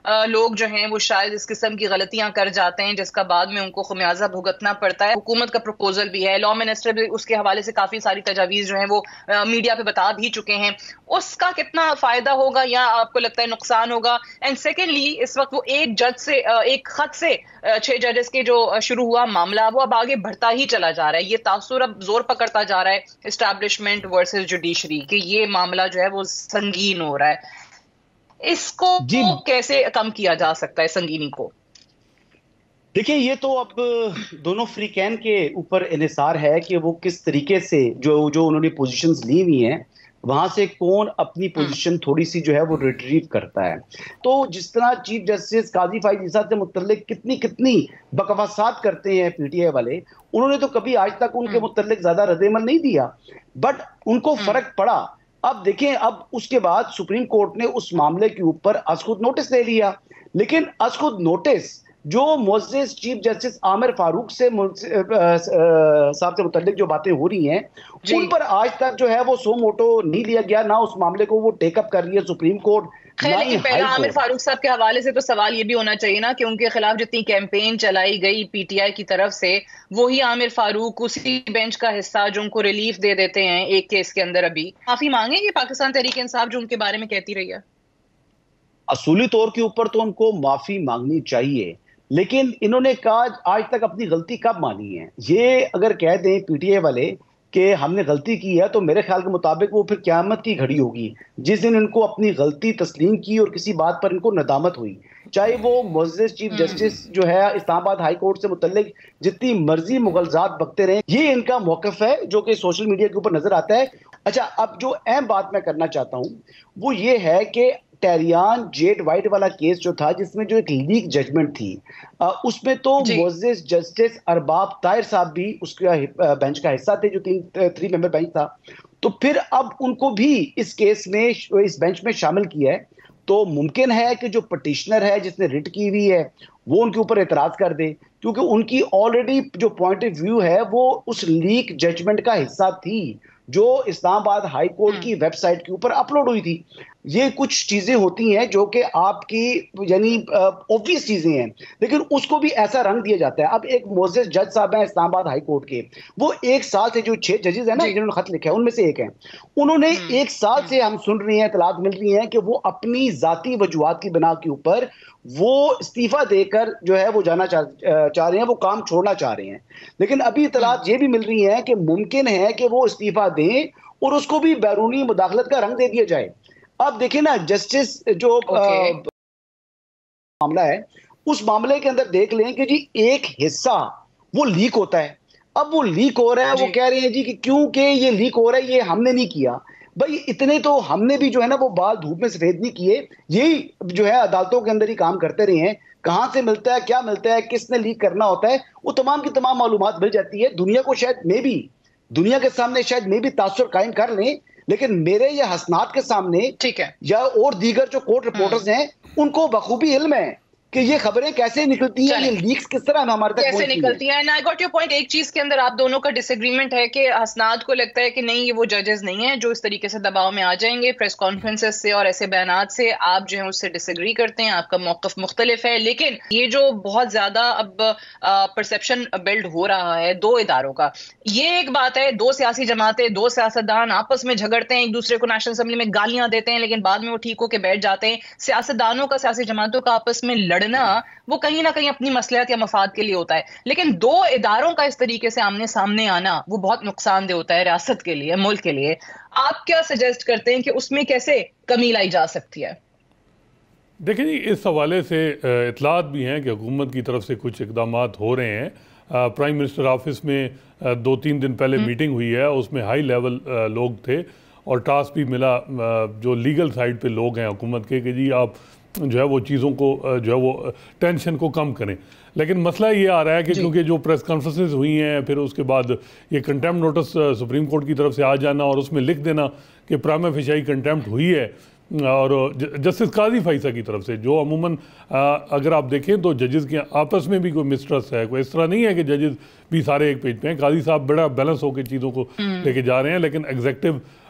लोग जो हैं वो शायद इस किस्म की गलतियां कर जाते हैं जिसका बाद में उनको खमियाजा भुगतना पड़ता है। हुकूमत का प्रपोजल भी है, लॉ मिनिस्टर भी उसके हवाले से काफी सारी तजावीज जो हैं वो मीडिया पे बता भी चुके हैं। उसका कितना फायदा होगा या आपको लगता है नुकसान होगा? एंड सेकेंडली, इस वक्त वो एक जज से एक खत से छह जजेस के जो शुरू हुआ मामला वो अब आगे बढ़ता ही चला जा रहा है। ये तासुर अब जोर पकड़ता जा रहा है एस्टैब्लिशमेंट वर्सेस जुडिशरी कि ये मामला जो है वो संगीन हो रहा है। इसको कैसे कम किया जा सकता है संगीनी को? देखिए, ये तो अब दोनों फ्रीकैन के ऊपर इन्हिसार है कि वो किस तरीके से जो जो उन्होंने पोजीशंस ली हुई हैं वहां से कौन अपनी पोजीशन थोड़ी सी जो है वो रिट्रीव करता है। तो जिस तरह चीफ जस्टिस काजी फाइज ईसा से मुतल्लिक कितनी कितनी बकवासात करते हैं पीटीआई वाले, उन्होंने तो कभी आज तक उनके मुतल्लिक ज्यादा रद्द-ए-अमल नहीं दिया, बट उनको फर्क पड़ा। अब देखें, अब उसके बाद सुप्रीम कोर्ट ने उस मामले के ऊपर अज़खुद नोटिस ले लिया, लेकिन अज़खुद नोटिस जो मुअज़्ज़िज़ चीफ जस्टिस आमिर फारूक से साहब से मुतल्लिक जो बातें हो रही हैं उन पर आज तक जो है वो सो मोटो नहीं लिया गया, ना उस मामले को वो टेकअप कर रही है सुप्रीम कोर्ट। लेकिन पहले आमिर फारूक साहब के हवाले से तो सवाल ये भी होना चाहिए ना कि उनके खिलाफ जितनी कैंपेन चलाई गई पीटीआई की तरफ से, वही आमिर फारूक उसी बेंच का हिस्सा जो उनको रिलीफ दे देते हैं एक केस के अंदर, अभी माफी मांगेंगे पाकिस्तान तहरीक इंसाफ जो उनके बारे में कहती रही है? असूली तौर के ऊपर तो उनको माफी मांगनी चाहिए, लेकिन इन्होंने कहा आज तक अपनी गलती कब मानी है? ये अगर कह दें पीटीआई वाले कि हमने गलती की है, तो मेरे ख्याल के मुताबिक वो फिर क़यामत की घड़ी होगी जिस दिन इनको अपनी गलती तस्लीम की और किसी बात पर इनको नदामत हुई। चाहे वो मुअज़्ज़िज़ चीफ जस्टिस जो है इस्लामाबाद हाई कोर्ट से मुतल्लिक जितनी मर्जी मुगलजात बकते रहे, ये इनका मौक़िफ़ है जो कि सोशल मीडिया के ऊपर नजर आता है। अच्छा, अब जो अहम बात मैं करना चाहता हूँ वो ये है कि टेरियान जेड वाइट वाला केस जो था जिसमें जो एक लीक जजमेंट थी, आ, उसमें तो मुअज़्ज़िज़ जस्टिस अरबाब ताहिर साहब भी उसका बेंच का हिस्सा थे, जो तीन थ्री मेंबर बेंच था। तो फिर अब उनको भी इस केस में इस बेंच में शामिल किया है, तो मुमकिन है कि जो पटिशनर है जिसने रिट की हुई है वो उनके ऊपर एतराज कर दे, क्योंकि उनकी ऑलरेडी जो पॉइंट ऑफ व्यू है वो उस लीक जजमेंट का हिस्सा थी जो इस्लामाबाद हाई कोर्ट की वेबसाइट के ऊपर अपलोड हुई थी। ये कुछ चीजें होती हैं जो कि आपकी यानी ऑब्वियस चीजें हैं, लेकिन उसको भी ऐसा रंग दिया जाता है। अब एक मुअज़्ज़िज़ जज साहब हैं इस्लामाबाद हाई कोर्ट के, वो एक साल से जो छह जजेस हैं ना जिन्होंने खत लिखा है उनमें से एक हैं, उन्होंने एक साल से हम सुन रहे हैं, इतलात मिल रही हैं कि वो अपनी जाती वजूहात की बिना के ऊपर वो इस्तीफा देकर जो है वो जाना चाह चाह रहे हैं, वो काम छोड़ना चाह रहे हैं। लेकिन अभी इतलात ये भी मिल रही है कि मुमकिन है कि वो इस्तीफा दें और उसको भी बैरूनी मुदाखलत का रंग दे दिया जाए। अब देखिए ना, जस्टिस जो okay. आ, मामला है उस मामले के अंदर देख लें कि जी एक हिस्सा वो लीक होता है। अब वो लीक हो रहा है, वो कह रहे हैं जी कि क्योंकि ये लीक हो रहा है ये हमने नहीं किया। भाई इतने तो हमने भी जो है ना वो बाल धूप में सफेद नहीं किए, यही जो है अदालतों के अंदर ही काम करते रहे हैं। कहां से मिलता है, क्या मिलता है, किसने लीक करना होता है, वो तमाम की तमाम मालूमात मिल जाती है। दुनिया को शायद मे भी दुनिया के सामने शायद मे भी तासुर कायम कर लें, लेकिन मेरे या हसनात के सामने ठीक है या और दीगर जो कोर्ट रिपोर्टर्स हैं उनको बखूबी इल्म है कि ये खबरें कैसे निकलती हैं, ये लीक्स किस तरह हमारे तक कैसे निकलती हैं। I got your point. एक चीज के अंदर आप दोनों का डिसएग्रीमेंट है कि हसनात को लगता है कि नहीं ये वो जजेस नहीं है जो इस तरीके से दबाव में आ जाएंगे प्रेस कॉन्फ्रेंसेस से और ऐसे बयानात से। आप जो है उससे डिसएग्री करते हैं, आपका मौक़िफ़ मुख्तलिफ है। लेकिन ये जो बहुत ज्यादा अब परसेप्शन बिल्ड हो रहा है दो इदारों का, ये एक बात है। दो सियासी जमातें, दो सियासतदान आपस में झगड़ते हैं, एक दूसरे को नेशनल असेंबली में गालियां देते हैं, लेकिन बाद में वो ठीक होकर बैठ जाते हैं। सियासतदानों का, सियासी जमातों का आपस में लड़ना वो कहीं ना कहीं अपनी मसलहत या मफाद के लिए होता है, लेकिन दो इदारों का इस तरीके से आमने सामने आना वो बहुत नुकसानदेह होता है रियासत के लिए, मुल्क के लिए। आप क्या सजेस्ट करते हैं कि उसमें कैसे कमी लाई जा सकती है? देखिए जी, इस हवाले से इतलात भी हैं कि हुकूमत की तरफ से कुछ इकदाम हो रहे हैं। प्राइम मिनिस्टर ऑफिस में दो तीन दिन पहले मीटिंग हुई है, उसमें हाई लेवल लोग थे और टास्क भी मिला जो लीगल साइड पे लोग हैं हुकूमत के कि जी आप जो है वो चीज़ों को जो है वो टेंशन को कम करें। लेकिन मसला ये आ रहा है कि क्योंकि जो प्रेस कॉन्फ्रेंसेस हुई हैं, फिर उसके बाद ये कंटेम्प्ट नोटिस सुप्रीम कोर्ट की तरफ से आ जाना और उसमें लिख देना कि प्राइमा फेशियाई कंटेम्प्ट हुई है, और जस्टिस काजी फाइसा की तरफ से जो अमूमन अगर आप देखें तो जजेस के आपस में भी कोई मिसट्रस्ट है, कोई इस तरह नहीं है कि जजेस भी सारे एक पेज पे हैं। काजी साहब बड़ा बैलेंस होकर चीज़ों को लेके जा रहे हैं, लेकिन एग्जेक्टिव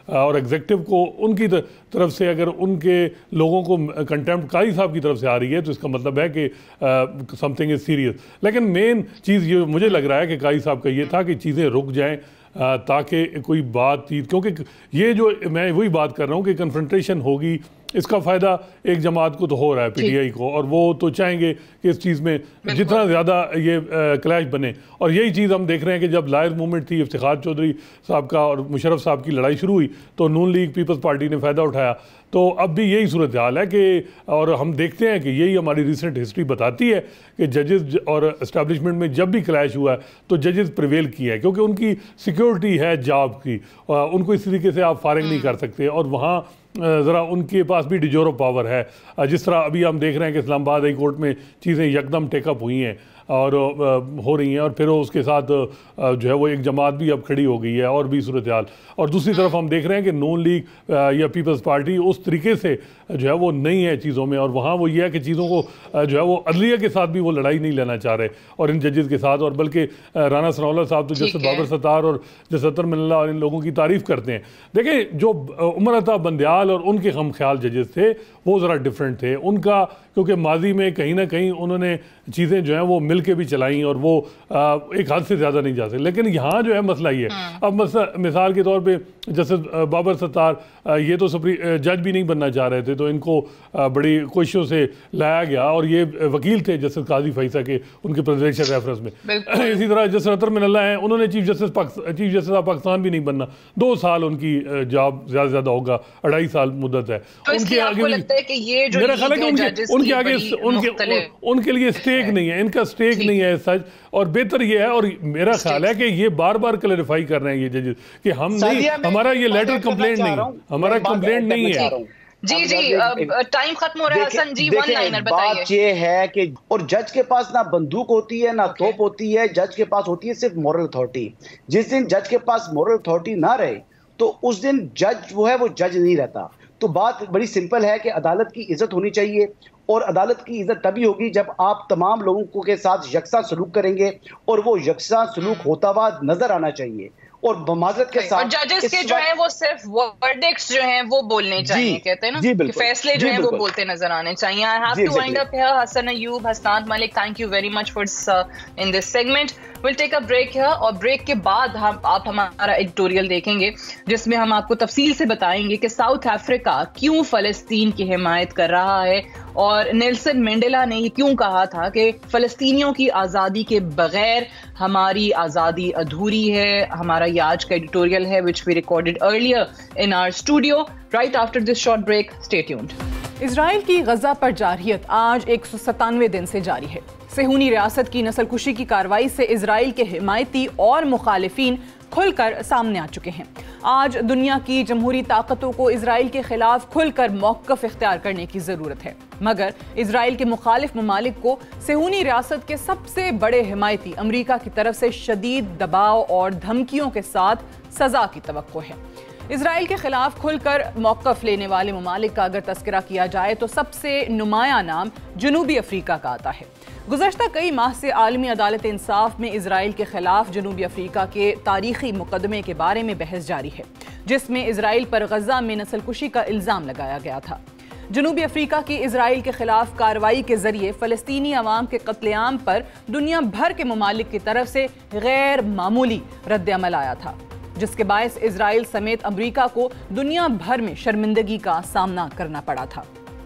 और एग्जेक्टिव को उनकी तरफ से अगर उनके लोगों को कंटेम्प्ट कारी साहब की तरफ से आ रही है तो इसका मतलब है कि समथिंग इज़ सीरियस। लेकिन मेन चीज़ ये मुझे लग रहा है कि कारी साहब का ये था कि चीज़ें रुक जाएं ताकि कोई बातचीत, क्योंकि ये जो मैं वही बात कर रहा हूँ कि कन्फ्रंटेशन होगी, इसका फ़ायदा एक जमात को तो हो रहा है, पीटीआई को, और वो तो चाहेंगे कि इस चीज़ में जितना ज़्यादा ये क्लैश बने। और यही चीज़ हम देख रहे हैं कि जब लायर मूवमेंट थी, इफ्तिखार चौधरी साहब का और मुशर्रफ साहब की लड़ाई शुरू हुई तो नून लीग पीपल्स पार्टी ने फ़ायदा उठाया। तो अब भी यही सूरत हाल है कि, और हम देखते हैं कि यही हमारी रिसेंट हिस्ट्री बताती है कि जजेस और इस्टेब्लिशमेंट में जब भी क्लैश हुआ है तो जजेस प्रिवेल किए हैं, क्योंकि उनकी सिक्योरिटी है जॉब की, उनको इस तरीके से आप फारिग नहीं कर सकते, और वहाँ ज़रा उनके पास भी डिजोर पावर है। जिस तरह अभी हम देख रहे हैं कि इस्लामाबाद हाई कोर्ट में चीज़ें यकदम टेकअप हुई हैं और हो रही हैं, और फिर उसके साथ जो है वो एक जमात भी अब खड़ी हो गई है और भी सूरत हाल। और दूसरी तरफ हम देख रहे हैं कि नून लीग या पीपल्स पार्टी उस तरीके से जो है वो नहीं है चीज़ों में, और वहाँ वो ये है कि चीज़ों को जो है वो अदलिया के साथ भी वो लड़ाई नहीं लेना चाह रहे और इन जजेस के साथ, और बल्कि राना सनाउल्लाह साहब तो जस्टिस बाबर सत्तार और जस्टिस अतर मिल्ला और इन लोगों की तारीफ़ करते हैं। देखिए जो उमर अता बंदयाल और उनके हम ख्याल जजेस थे वो ज़रा डिफरेंट थे उनका, क्योंकि माजी में कहीं ना कहीं उन्होंने चीज़ें जो हैं वो मिल के भी चलाई और वो आ, एक हद से ज़्यादा नहीं जा सकते। लेकिन यहाँ जो है मसला ये है, अब मसला मिसाल के तौर पे जस्टिस बाबर सत्तार ये तो सुप्री जज भी नहीं बनना चाह रहे थे, तो इनको बड़ी कोशिशों से लाया गया, और ये वकील थे जस्टिस काजी फैसा के उनके प्रेसिडेंशियल रेफरेंस में। इसी तरह जस्टिस अतर मिल्ला हैं, उन्होंने chief justice chief justice of Pakistan भी नहीं बनना, दो साल उनकी जॉब ज़्यादा से ज़्यादा होगा, अढ़ाई साल मुद्दत है उनके आगे। मेरा ख्याल है कि उनके उनके आगे उनके उनके लिए स्टेक नहीं है, इनका स्टेक नहीं है सच, और बेहतर ये है, और मेरा ख्याल है कि ये बार बार क्लैरिफाई कर रहे हैं ये जजेस कि हम नहीं, हमारा ये लेटर कंप्लेंट नहीं, हमारा कंप्लेंट नहीं है। जी जी टाइम खत्म हो रहा है हसन जी, वन लाइनर बताइए। बात ये है कि और जज के पास ना बंदूक होती है ना तोप होती है, जज के पास होती है सिर्फ मोरल अथॉरिटी। जिस दिन जज के पास मोरल अथॉरिटी ना रहे तो उस दिन जज वो है वो जज नहीं रहता। तो बात बड़ी सिंपल है कि अदालत की इज्जत होनी चाहिए, और अदालत की इज्जत तभी होगी जब आप तमाम लोगों के साथ यकसा सलूक करेंगे, और वो यकसा सलूक होता हुआ नजर आना चाहिए। और माजरत के साथ जजेस के जो है वो सिर्फ वर्डिक्ट्स जो हैं वो बोलने चाहिए, कहते हैं ना कि फैसले जो हैं वो बोलते नजर आने चाहिए। I have to wind up here. Hasan Ayub, Hasnat Malik, thank you very much for in this segment. Will take a break here, और ब्रेक के बाद हम आप हमारा एडिटोरियल देखेंगे जिसमें हम आपको तफसील से बताएंगे कि साउथ अफ्रीका क्यों फलस्तीन की हिमायत कर रहा है, और नेल्सन मंडेला ने ये क्यों कहा था कि फलस्तीनियों की आज़ादी के बगैर हमारी आज़ादी अधूरी है। हमारा ये आज का एडिटोरियल है which we recorded earlier in our studio right after this short break. Stay tuned. Israel की गजा पर जारहियत आज एक सौ सतानवे दिन से जारी है। सेहूनी रियासत की नस्लकुशी की कार्रवाई से इजराइल के हिमायती और मुखालिफिन खुलकर सामने आ चुके हैं। आज दुनिया की जमहूरी ताकतों को इजराइल के खिलाफ खुलकर मौक़िफ़ इख्तियार करने की ज़रूरत है, मगर इजराइल के मुखालिफ ममालिक को सेहूनी रियासत के सबसे बड़े हिमायती अमरीका की तरफ से शदीद दबाव और धमकियों के साथ सज़ा की तवक्को है। इजराइल के खिलाफ खुलकर मौक़िफ़ लेने वाले ममालिक का अगर तस्करा किया जाए तो सबसे नुमायां नाम जनूबी अफ्रीका का आता है। गुज़श्ता कई माह से आलमी अदालत इंसाफ में इजराइल के खिलाफ जनूबी अफ्रीका के तारीखी मुकदमे के बारे में बहस जारी है, जिसमें इजराइल पर गजा में नस्लकुशी का इल्ज़ाम लगाया गया था। जनूबी अफ्रीका की इजराइल के खिलाफ कार्रवाई के जरिए फ़लस्तीनी अवाम के कत्लेआम पर दुनिया भर के ममालिक की तरफ से गैर मामूली रद्द-ए-अमल आया था, जिसके बायस इजराइल समेत अमरीका को दुनिया भर में शर्मिंदगी का सामना करना पड़ा था।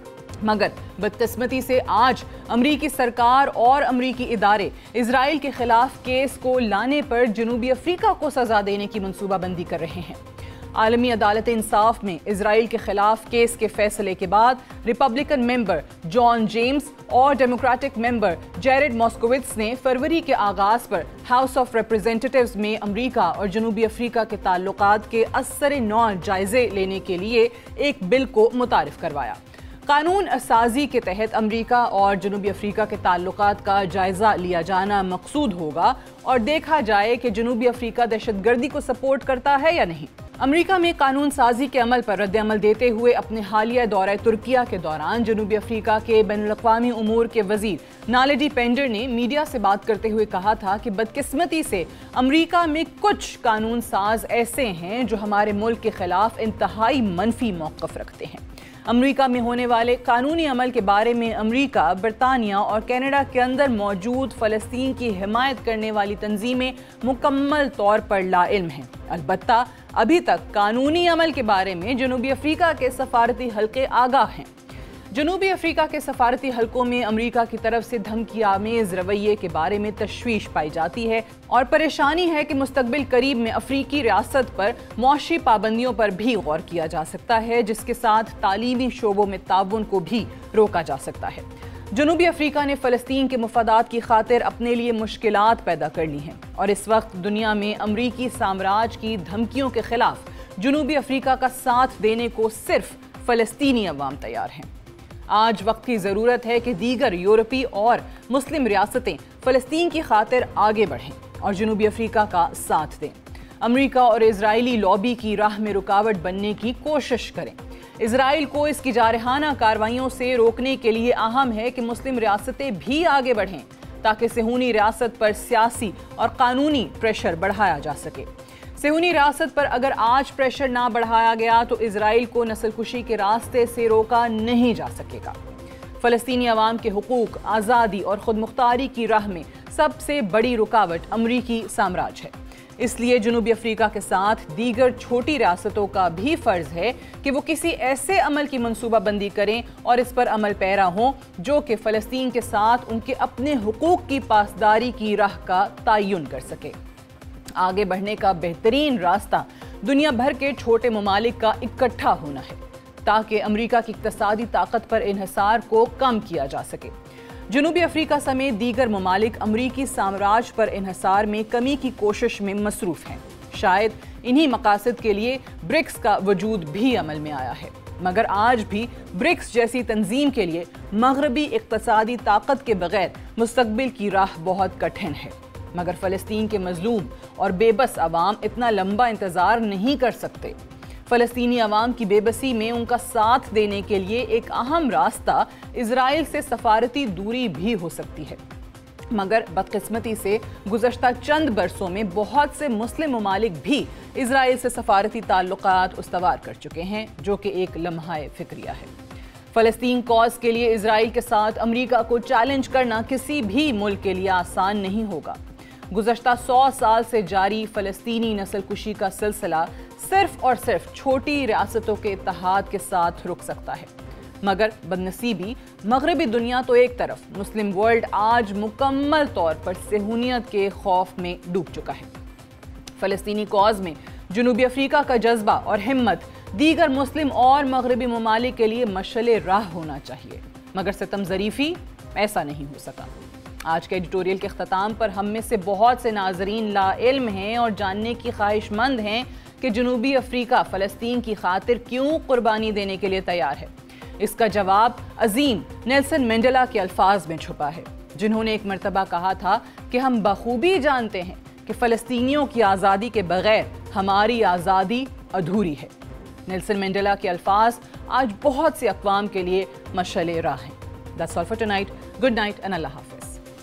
मगर बदकिस्मती से आज अमरीकी सरकार और अमरीकी इदारे इजराइल के खिलाफ केस को लाने पर जनूबी अफ्रीका को सजा देने की मनसूबाबंदी कर रहे हैं। आलमी अदालत इंसाफ में इजराइल के खिलाफ केस के फैसले के बाद रिपब्लिकन मेंबर जॉन जेम्स और डेमोक्रेटिक मेंबर जेरेड मॉस्कोविट्स ने फरवरी के आगाज पर हाउस ऑफ रिप्रेजेंटेटिव्स में अमरीका और जनूबी अफ्रीका के ताल्लुकात के असर नौ जायजे लेने के लिए एक बिल को मुतारिफ करवाया। कानून साजी के तहत अमरीका और जनूबी अफ्रीका के ताल्लुकात का जायजा लिया जाना मकसूद होगा और देखा जाए कि जनूबी अफ्रीका दहशतगर्दी को सपोर्ट करता है या नहीं। अमेरिका में कानून साजी के अमल पर रद्द-ए-अमल देते हुए अपने हालिया दौरे तुर्किया के दौरान जनूबी अफ्रीका के बैनुल-अक़वामी उमूर के वजीर नालेडी पेंडर ने मीडिया से बात करते हुए कहा था कि बदकिस्मती से अमेरिका में कुछ कानून साज ऐसे हैं जो हमारे मुल्क के खिलाफ इंतहाई मनफी मौक़िफ़ रखते हैं। अमेरिका में होने वाले कानूनी अमल के बारे में अमेरिका, बरतानिया और कनाडा के अंदर मौजूद फ़लस्तीन की हिमायत करने वाली तंजीमें मुकम्मल तौर पर लाइल्म हैं। अलबत्ता अभी तक कानूनी अमल के बारे में जनूबी अफ्रीका के सफारती हल्के आगाह हैं। जनूबी अफ्रीका के सफारती हलकों में अमेरिका की तरफ से धमकी आमेज रवैये के बारे में तशवीश पाई जाती है और परेशानी है कि मुस्तकबिल करीब में अफ्रीकी रियासत पर मौशी पाबंदियों पर भी गौर किया जा सकता है, जिसके साथ तालीमी शोबों में ताउन को भी रोका जा सकता है। जनूबी अफ्रीका ने फ़लस्तीन के मुफादात की खातिर अपने लिए मुश्किलात पैदा कर ली हैं और इस वक्त दुनिया में अमरीकी साम्राज्य की धमकियों के खिलाफ जनूबी अफ्रीका का साथ देने को सिर्फ फ़लस्तीनी अवाम तैयार हैं। आज वक्त की ज़रूरत है कि दीगर यूरोपीय और मुस्लिम रियासतें फ़लस्तीन की खातिर आगे बढ़ें और जनूबी अफ्रीका का साथ दें। अमेरिका और इजरायली लॉबी की राह में रुकावट बनने की कोशिश करें। इजराइल को इसकी जारहाना कार्रवाइयों से रोकने के लिए अहम है कि मुस्लिम रियासतें भी आगे बढ़ें ताकि सेहूनी रियासत पर सियासी और कानूनी प्रेशर बढ़ाया जा सके। सेहूनी रियासत पर अगर आज प्रेशर ना बढ़ाया गया तो इजराइल को नस्लकुशी के रास्ते से रोका नहीं जा सकेगा। फ़लस्तीनी अवाम के हुकूक, आज़ादी और खुद मुख्तारी की राह में सबसे बड़ी रुकावट अमरीकी साम्राज्य है। इसलिए जनूबी अफ्रीका के साथ दीगर छोटी रियासतों का भी फ़र्ज़ है कि वो किसी ऐसे अमल की मनसूबाबंदी करें और इस पर अमल पैरा हों जो कि फ़लस्तीन के साथ उनके अपने हुकूक की पासदारी की राह का तयन कर सके। आगे बढ़ने का बेहतरीन रास्ता दुनिया भर के छोटे ममालिक का इकट्ठा होना है ताकि अमेरिका की इक़्तिसादी ताकत पर इन्हिसार को कम किया जा सके। जनूबी अफ्रीका समेत दीगर ममालिक अमरीकी साम्राज्य पर इन्हिसार में कमी की कोशिश में मसरूफ़ हैं। शायद इन्हीं मकासद के लिए ब्रिक्स का वजूद भी अमल में आया है, मगर आज भी ब्रिक्स जैसी तंजीम के लिए मगरबी इक़्तिसादी ताकत के बगैर मुस्तकबिल की राह बहुत कठिन है। मगर फ़लस्तीन के मजलूम और बेबस अवाम इतना लंबा इंतज़ार नहीं कर सकते। फ़लस्तीनी अवाम की बेबसी में उनका साथ देने के लिए एक अहम रास्ता इजराइल से सफारती दूरी भी हो सकती है, मगर बदकिस्मती से गुज़श्ता चंद बरसों में बहुत से मुस्लिम ममालिक भी इजराइल से सफारती ताल्लुकात उस्तवार कर चुके हैं, जो कि एक लम्हाए फिक्रिया है। फ़लस्तीन कॉज के लिए इजराइल के साथ अमेरिका को चैलेंज करना किसी भी मुल्क के लिए आसान नहीं होगा। गुज़श्ता सौ साल से जारी फ़लस्तीनी नस्लकुशी का सिलसिला सिर्फ और सिर्फ छोटी रियासतों के इत्तेहाद के साथ रुक सकता है, मगर बदनसीबी मगरबी दुनिया तो एक तरफ, मुस्लिम वर्ल्ड आज मुकम्मल तौर पर सेहूनियत के खौफ में डूब चुका है। फ़लस्तीनी कॉज में जनूबी अफ्रीका का जज्बा और हिम्मत दीगर मुस्लिम और मगरबी ममालिक के लिए मशअले राह होना चाहिए, मगर सितम ज़रीफ़ी ऐसा नहीं हो सका। आज के एडिटोरियल के अख्ताम पर हम में से बहुत से नाजरीन लाइल्म हैं और जानने की ख्वाहिशमंद हैं कि जनूबी अफ्रीका फ़लस्तीन की खातिर क्यों कुर्बानी देने के लिए तैयार है। इसका जवाब अजीम नेल्सन मंडेला के अल्फाज में छुपा है, जिन्होंने एक मरतबा कहा था कि हम बखूबी जानते हैं कि फ़लस्तीनियों की आज़ादी के बगैर हमारी आज़ादी अधूरी है। नेल्सन मंडेला के अल्फाज आज बहुत से अक़वाम के लिए मशअले राह हैं। That's all for tonight. Good night and अल्लाह हाफ़िज़।